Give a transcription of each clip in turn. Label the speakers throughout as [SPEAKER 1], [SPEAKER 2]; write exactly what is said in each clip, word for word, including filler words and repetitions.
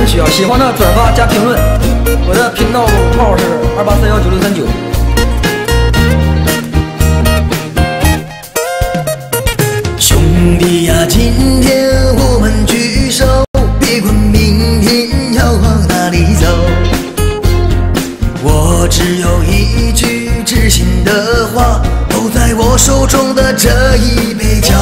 [SPEAKER 1] 领取啊！喜欢的转发加评论，我的频道号是二八四幺九六三九。
[SPEAKER 2] 兄弟呀，今天我们聚首，别管明天要往哪里走。我只有一句知心的话，都在我手中的这一杯酒。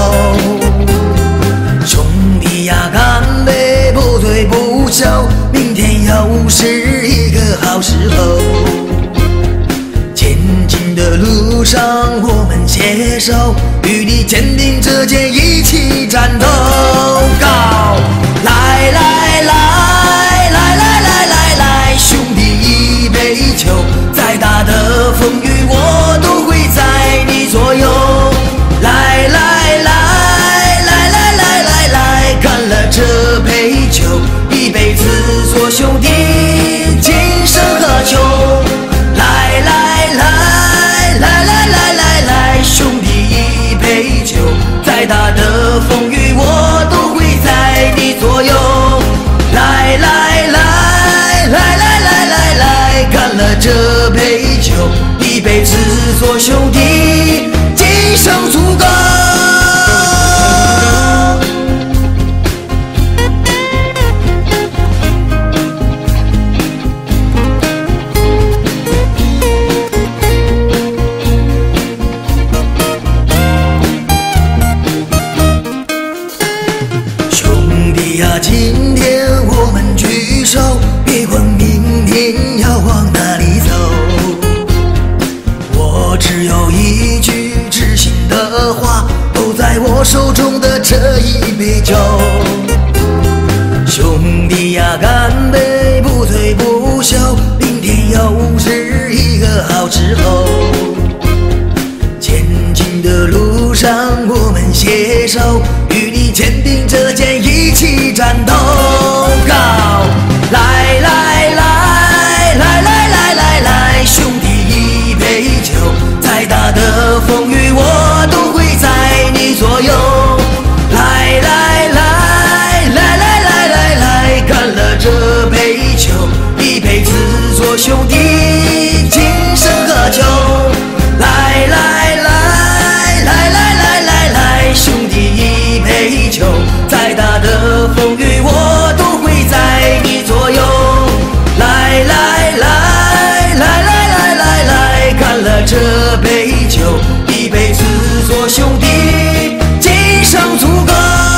[SPEAKER 2] 兄弟呀，干杯，不醉不休，明天又是一个好时候。前进的路上，我们携手，与你肩并着肩，一起战斗。高，来来来来来来来来，兄弟一杯酒，再大的风雨我都会在你左右。来来来来来来来来，干了这杯酒，一辈子做兄弟，今生何求？来来来来来来来来，兄弟一杯酒，再大的风雨我都会在你左右。来来来来来来来来，干了这杯酒，一辈子做兄弟，今生足够。兄弟呀，今天我们聚首，别管明天要往哪里走。我只有一句知心的话，都在我手中的这一杯酒。兄弟呀，干杯，不醉不休，明天又是一个好时候。前进的路上，我们携手，与你肩并着肩，一起战斗。高，来来来来来来来来，兄弟一杯酒，再大的风雨我都会在你左右。来来来来来来来来，干了这杯酒，一辈子做兄弟，今生何求？来来来来来来来来，兄弟一杯酒，再大的风雨我都会在你左右。来来来来来来来来，干了这杯酒，一辈子做兄弟，今生足够。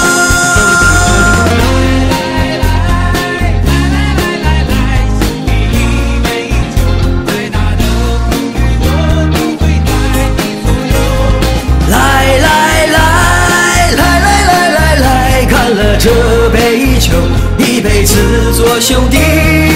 [SPEAKER 2] 来来来来来来来来，干了这杯酒，一辈子做兄弟。